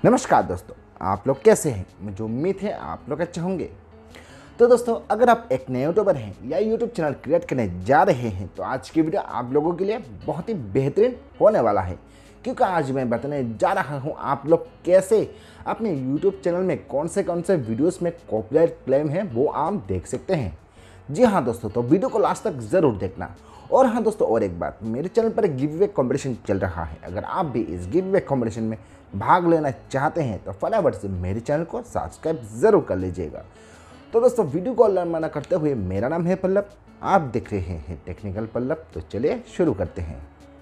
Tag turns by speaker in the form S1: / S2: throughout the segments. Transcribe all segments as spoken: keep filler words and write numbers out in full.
S1: नमस्कार दोस्तों, आप लोग कैसे हैं। मुझे उम्मीद है आप लोग अच्छे होंगे। तो दोस्तों, अगर आप एक नए यूट्यूबर हैं या यूट्यूब चैनल क्रिएट करने जा रहे हैं तो आज की वीडियो आप लोगों के लिए बहुत ही बेहतरीन होने वाला है, क्योंकि आज मैं बताने जा रहा हूं आप लोग कैसे अपने यूट्यूब चैनल में कौन से कौन से वीडियोस में कॉपीराइट क्लेम है वो आप देख सकते हैं। जी हाँ दोस्तों, तो वीडियो को लास्ट तक ज़रूर देखना। और हाँ दोस्तों, और एक बात, मेरे चैनल पर गिव अवे कॉम्पिटिशन चल रहा है। अगर आप भी इस गिव अवे कॉम्पिटिशन में भाग लेना चाहते हैं तो फटाफट से मेरे चैनल को सब्सक्राइब ज़रूर कर लीजिएगा। तो दोस्तों, वीडियो को लंबा करते हुए, मेरा नाम है पल्लव, आप देख रहे हैं टेक्निकल पल्लव। तो चलिए शुरू करते हैं।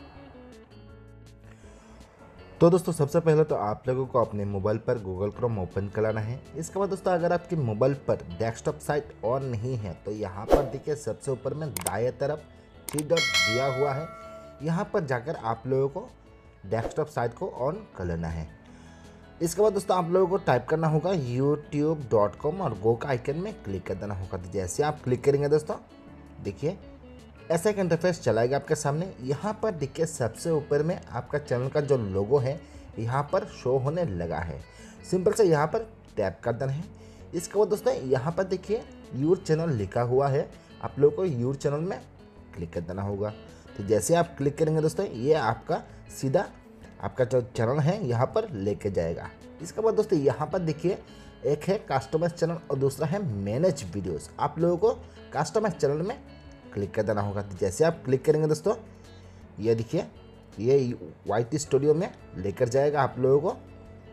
S1: तो दोस्तों, सबसे पहले तो आप लोगों को अपने मोबाइल पर गूगल क्रोम ओपन कराना है। इसके बाद दोस्तों, अगर आपके मोबाइल पर डेस्कटॉप साइट ऑन नहीं है तो यहाँ पर देखिए सबसे ऊपर में दाएं तरफ थ्री डॉट दिया हुआ है। यहाँ पर जाकर आप लोगों को डेस्कटॉप साइट को ऑन कर लेना है। इसके बाद दोस्तों, आप लोगों को टाइप करना होगा यूट्यूब डॉट कॉम और गो का आइकन में क्लिक कर देना होगा। तो जैसे आप क्लिक करेंगे दोस्तों, देखिए ऐसा एक इंटरफेस चलाएगा आपके सामने। यहाँ पर देखिए सबसे ऊपर में आपका चैनल का जो लोगो है यहाँ पर शो होने लगा है। सिंपल से यहाँ पर टैप कर देना है। इसके बाद दोस्तों, यहाँ पर देखिए यूर चैनल लिखा हुआ है, आप लोगों को यूर चैनल में क्लिक कर देना होगा। तो जैसे आप क्लिक करेंगे दोस्तों, ये आपका सीधा आपका जो चैनल है यहाँ पर लेके जाएगा। इसके बाद दोस्तों, यहाँ पर देखिए एक है कस्टमाइज चैनल और दूसरा है मैनेज वीडियोस। आप लोगों को कस्टमाइज चैनल में क्लिक कर देना होगा। तो जैसे आप क्लिक करेंगे दोस्तों, ये देखिए ये वाई स्टूडियो में लेकर जाएगा आप लोगों को।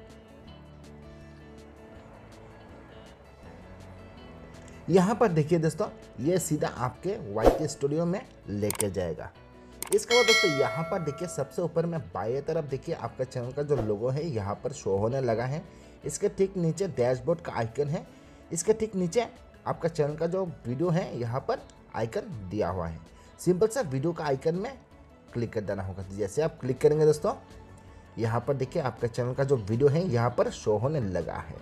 S1: यहाँ पर देखिए दोस्तों, ये सीधा आपके वाई स्टूडियो में लेकर जाएगा। इसके बाद दोस्तों, यहाँ पर देखिए सबसे ऊपर में बाएं तरफ देखिए आपका चैनल का जो लोगो है यहाँ पर शो होने लगा है। इसके ठीक नीचे डैशबोर्ड का आइकन है। इसके ठीक नीचे आपका चैनल का जो वीडियो है यहाँ पर आइकन दिया हुआ है। सिंपल सा वीडियो का आइकन में क्लिक कर देना होगा। जैसे आप क्लिक करेंगे दोस्तों, यहाँ पर देखिए आपका चैनल का जो वीडियो है यहाँ पर शो होने लगा है।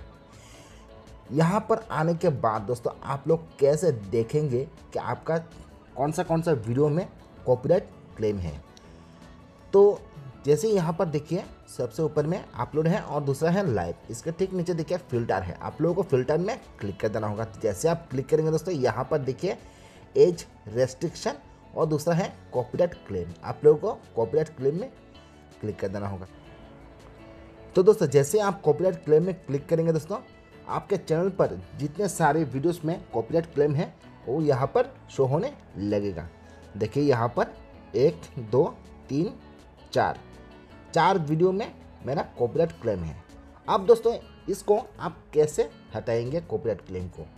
S1: यहाँ पर आने के बाद दोस्तों, आप लोग कैसे देखेंगे कि आपका कौन सा कौन सा वीडियो में कॉपीराइट क्लेम है। तो जैसे यहाँ पर देखिए सबसे ऊपर में अपलोड है और दूसरा है लाइव। इसके ठीक नीचे देखिए फिल्टर है, आप लोगों को फिल्टर में क्लिक कर देना होगा। तो जैसे आप क्लिक करेंगे दोस्तों, यहाँ पर देखिए एज रेस्ट्रिक्शन और दूसरा है कॉपीराइट क्लेम। आप लोगों को कॉपीराइट क्लेम में क्लिक कर देना होगा। तो दोस्तों, जैसे आप कॉपीराइट क्लेम में क्लिक करेंगे दोस्तों, आपके चैनल पर जितने सारे वीडियोस में कॉपीराइट क्लेम है वो यहाँ पर शो होने लगेगा। देखिए यहाँ पर एक दो तीन चार चार वीडियो में मेरा कॉपीराइट क्लेम है। अब दोस्तों, इसको आप कैसे हटाएंगे कॉपीराइट क्लेम को।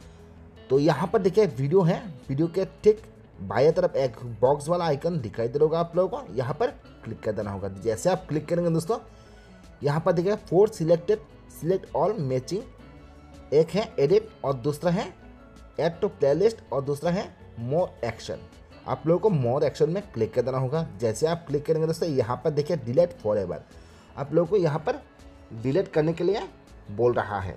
S1: तो यहाँ पर देखिए वीडियो है, वीडियो के ठीक बाएं तरफ एक बॉक्स वाला आइकन दिखाई दे रहा होगा आप लोगों को, यहाँ पर क्लिक कर देना होगा। जैसे आप क्लिक करेंगे दोस्तों, यहाँ पर देखिए four selected select all matching, एक है एडिट और दूसरा है ऐड टू प्लेलिस्ट और दूसरा है मोर एक्शन। आप लोगों को मोर एक्शन में क्लिक कर देना होगा। जैसे आप क्लिक करेंगे दोस्तों, यहाँ पर देखिए डिलीट फॉरएवर, आप लोगों को यहाँ पर डिलीट करने के लिए बोल रहा है।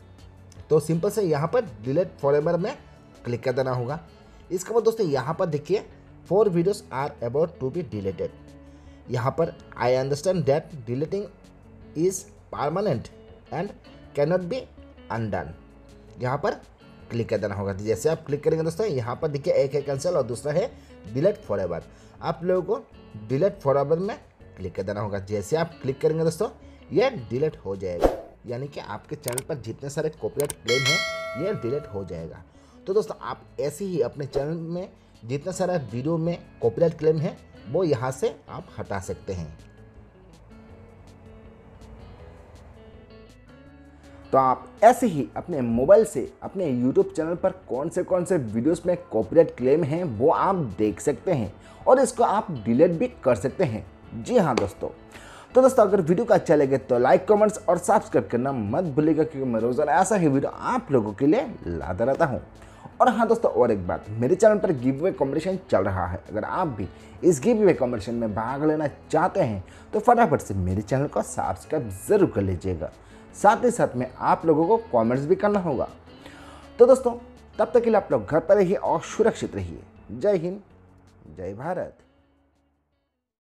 S1: तो सिंपल से यहाँ पर डिलीट फॉरएवर में क्लिक कर देना होगा। इसके बाद दोस्तों, यहाँ पर देखिए four videos are about to be deleted. यहाँ पर I understand that deleting is permanent and can not be undone, यहाँ पर क्लिक कर देना होगा। जैसे आप क्लिक करेंगे दोस्तों, यहाँ पर देखिए एक है कैंसिल और दूसरा है डिलीट फॉरएवर। आप लोगों को डिलीट फॉरएवर में क्लिक कर देना होगा। जैसे आप क्लिक करेंगे दोस्तों, ये डिलीट हो जाएगा, यानी कि आपके चैनल पर जितने सारे कॉपीराइट क्लेम हैं ये डिलीट हो जाएगा। तो दोस्तों, आप ऐसे ही अपने चैनल में जितना सारा वीडियो में कॉपीराइट क्लेम है वो यहाँ से आप हटा सकते हैं। तो आप ऐसे ही अपने मोबाइल से अपने यूट्यूब चैनल पर कौन से कौन से वीडियोस में कॉपीराइट क्लेम हैं वो आप देख सकते हैं और इसको आप डिलीट भी कर सकते हैं। जी हाँ दोस्तों, तो दोस्तों अगर वीडियो का अच्छा लगे तो लाइक, कमेंट्स और सब्सक्राइब करना मत भूलिएगा, क्योंकि मैं रोजाना ऐसा ही वीडियो आप लोगों के लिए लाता रहता हूँ। और हाँ दोस्तों, और एक बात, मेरे चैनल पर गिव अवे कॉम्पिटिशन चल रहा है। अगर आप भी इस गिव अवे कॉम्पिटिशन में भाग लेना चाहते हैं तो फटाफट से मेरे चैनल को सब्सक्राइब जरूर कर लीजिएगा। साथ ही साथ में आप लोगों को कमेंट्स भी करना होगा। तो दोस्तों, तब तक के लिए आप लोग घर पर रहिए और सुरक्षित रहिए। जय हिंद, जय भारत।